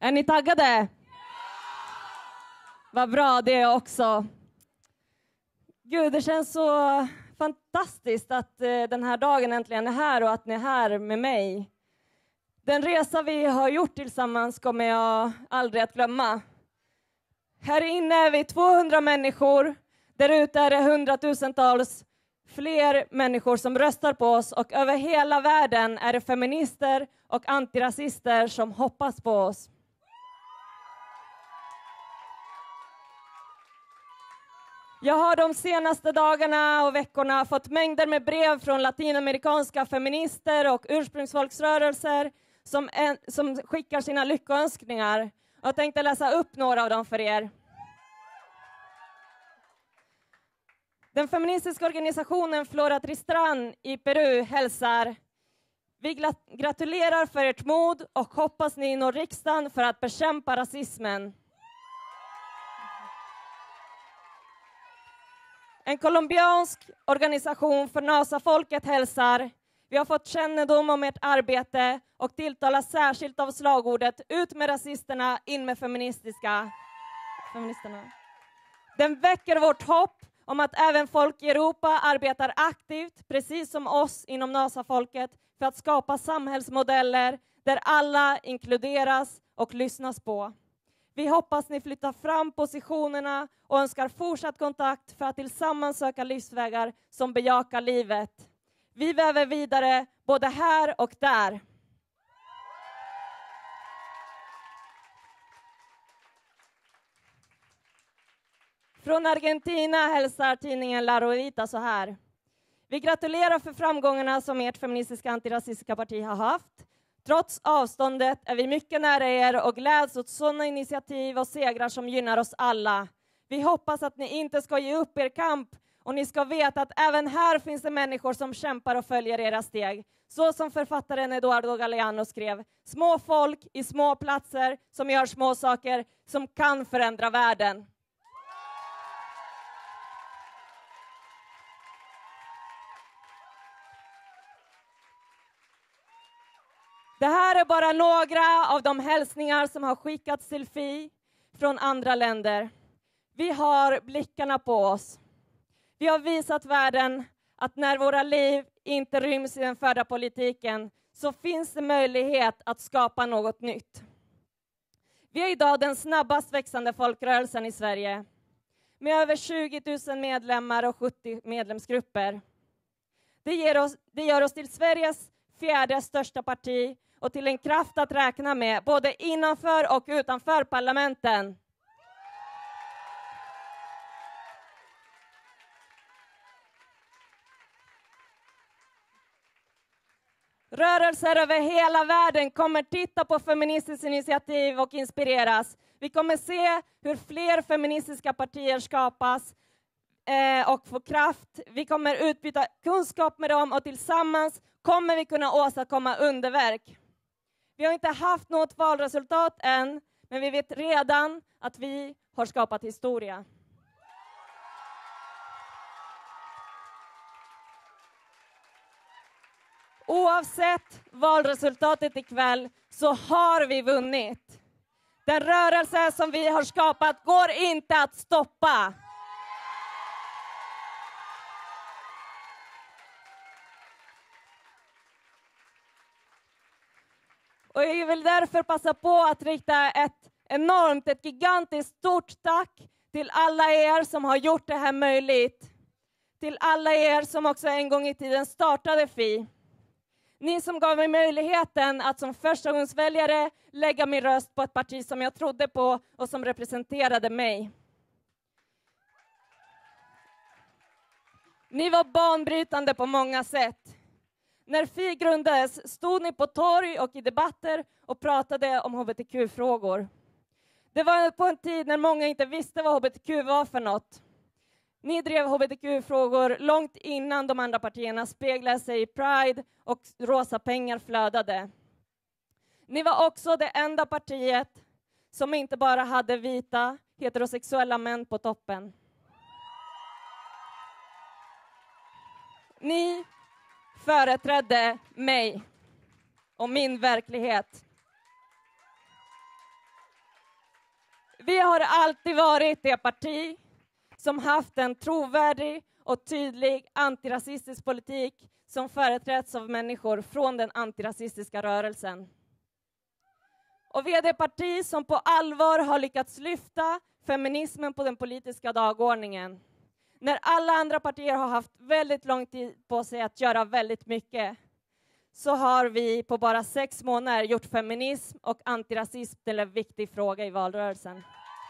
Är ni taggade? Vad bra det är också. Gud, det känns så fantastiskt att den här dagen äntligen är här och att ni är här med mig. Den resa vi har gjort tillsammans kommer jag aldrig att glömma. Här inne är vi 200 människor. Där ute är det hundratusentals fler människor som röstar på oss. Och över hela världen är det feminister och antirasister som hoppas på oss. Jag har de senaste dagarna och veckorna fått mängder med brev från latinamerikanska feminister och ursprungsfolksrörelser som skickar sina lyckönskningar. Jag tänkte läsa upp några av dem för er. Den feministiska organisationen Flora Tristran i Peru hälsar: vi gratulerar för ert mod och hoppas ni når riksdagen för att bekämpa rasismen. En colombiansk organisation för NASA-folket hälsar: vi har fått kännedom om ert arbete och tilltalas särskilt av slagordet ut med rasisterna, in med feminististerna. Den väcker vårt hopp om att även folk i Europa arbetar aktivt, precis som oss inom NASA-folket, för att skapa samhällsmodeller där alla inkluderas och lyssnas på. Vi hoppas ni flyttar fram positionerna och önskar fortsatt kontakt för att tillsammans söka livsvägar som bejakar livet. Vi väver vidare både här och där. Från Argentina hälsar tidningen La Ruedita så här: vi gratulerar för framgångarna som ert feministiska antirasistiska parti har haft. Trots avståndet är vi mycket nära er och gläds åt sådana initiativ och segrar som gynnar oss alla. Vi hoppas att ni inte ska ge upp er kamp och ni ska veta att även här finns det människor som kämpar och följer era steg. Så som författaren Eduardo Galeano skrev: små folk i små platser som gör små saker som kan förändra världen. Det här är bara några av de hälsningar som har skickats till FI från andra länder. Vi har blickarna på oss. Vi har visat världen att när våra liv inte ryms i den förda politiken så finns det möjlighet att skapa något nytt. Vi är idag den snabbast växande folkrörelsen i Sverige med över 20 000 medlemmar och 70 medlemsgrupper. Det gör oss till Sveriges 4:e största parti och till en kraft att räkna med både innanför och utanför parlamenten. Rörelser över hela världen kommer titta på feministiskt initiativ och inspireras. Vi kommer se hur fler feministiska partier skapas och får kraft. Vi kommer utbyta kunskap med dem och tillsammans kommer vi kunna åstadkomma underverk. Vi har inte haft något valresultat än, men vi vet redan att vi har skapat historia. Oavsett valresultatet ikväll så har vi vunnit. Den rörelse som vi har skapat går inte att stoppa. Och jag vill därför passa på att rikta ett gigantiskt stort tack till alla er som har gjort det här möjligt. Till alla er som också en gång i tiden startade FI. Ni som gav mig möjligheten att som förstagångsväljare lägga min röst på ett parti som jag trodde på och som representerade mig. Ni var banbrytande på många sätt. När FI grundades stod ni på torg och i debatter och pratade om hbtq-frågor. Det var på en tid när många inte visste vad hbtq var för något. Ni drev hbtq-frågor långt innan de andra partierna speglade sig i Pride och rosa pengar flödade. Ni var också det enda partiet som inte bara hade vita heterosexuella män på toppen. Ni företrädde mig och min verklighet. Vi har alltid varit det parti som haft en trovärdig och tydlig antirasistisk politik som företräds av människor från den antirasistiska rörelsen. Och vi är det parti som på allvar har lyckats lyfta feminismen på den politiska dagordningen. När alla andra partier har haft väldigt lång tid på sig att göra väldigt mycket, så har vi på bara 6 månader gjort feminism och antirasism till en viktig fråga i valrörelsen.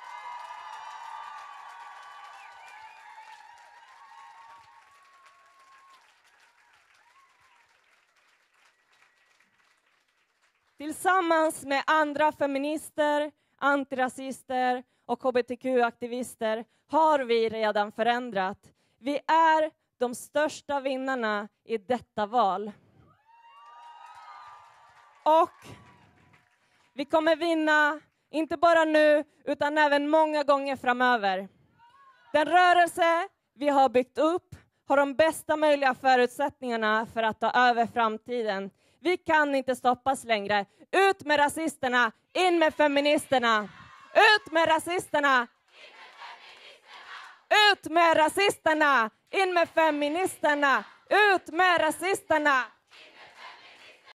Tillsammans med andra feminister, antirasister och hbtq-aktivister har vi redan förändrat. Vi är de största vinnarna i detta val. Och vi kommer vinna, inte bara nu, utan även många gånger framöver. Den rörelse vi har byggt upp har de bästa möjliga förutsättningarna för att ta över framtiden. Vi kan inte stoppas längre. Ut med rasisterna, in med feministerna. Ut med rasisterna. Ut med rasisterna, in med feministerna. Ut med rasisterna.